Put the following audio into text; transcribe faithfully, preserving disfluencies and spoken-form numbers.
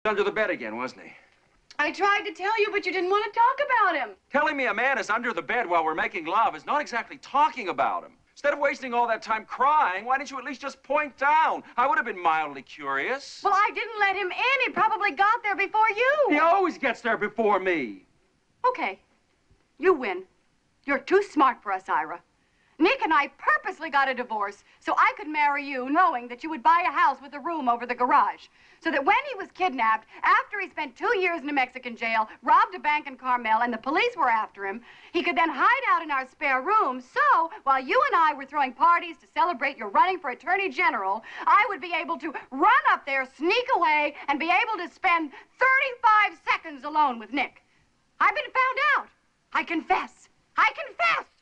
Under the bed again, wasn't he? I tried to tell you, but you didn't want to talk about him. Telling me a man is under the bed while we're making love is not exactly talking about him. Instead of wasting all that time crying, why didn't you at least just point down? I would have been mildly curious. Well, I didn't let him in. He probably got there before you. He always gets there before me. Okay. You win. You're too smart for us, Ira. Nick and I purposely got a divorce so I could marry you knowing that you would buy a house with a room over the garage. So that when he was kidnapped, after he spent two years in a Mexican jail, robbed a bank in Carmel, and the police were after him, he could then hide out in our spare room. So, while you and I were throwing parties to celebrate your running for Attorney General, I would be able to run up there, sneak away, and be able to spend thirty-five seconds alone with Nick. I've been found out. I confess. I confess.